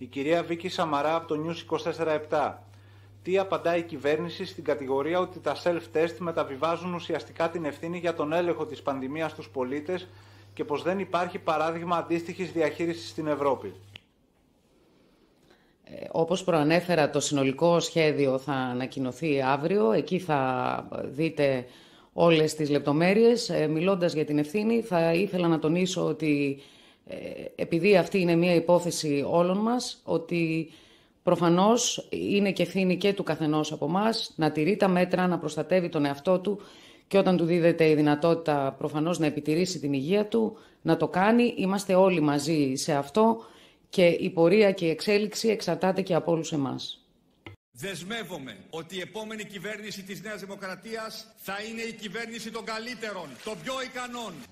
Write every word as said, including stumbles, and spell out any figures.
Η κυρία Βίκη Σαμαρά από το News είκοσι τέσσερα επτά. Τι απαντάει η κυβέρνηση στην κατηγορία ότι τα self-test μεταβιβάζουν ουσιαστικά την ευθύνη για τον έλεγχο της πανδημίας στους πολίτες και πως δεν υπάρχει παράδειγμα αντίστοιχης διαχείρισης στην Ευρώπη? Ε, όπως προανέφερα, το συνολικό σχέδιο θα ανακοινωθεί αύριο. Εκεί θα δείτε όλες τις λεπτομέρειες. Ε, μιλώντας για την ευθύνη, θα ήθελα να τονίσω ότι ε, επειδή αυτή είναι μια υπόθεση όλων μας, ότι προφανώς είναι και ευθύνη και του καθενός από εμάς να τηρεί τα μέτρα, να προστατεύει τον εαυτό του και όταν του δίδεται η δυνατότητα προφανώς να επιτηρήσει την υγεία του, να το κάνει. Είμαστε όλοι μαζί σε αυτό και η πορεία και η εξέλιξη εξαρτάται και από όλους εμάς. Δεσμεύομαι ότι η επόμενη κυβέρνηση της Νέας Δημοκρατίας θα είναι η κυβέρνηση των καλύτερων, των πιο ικανών,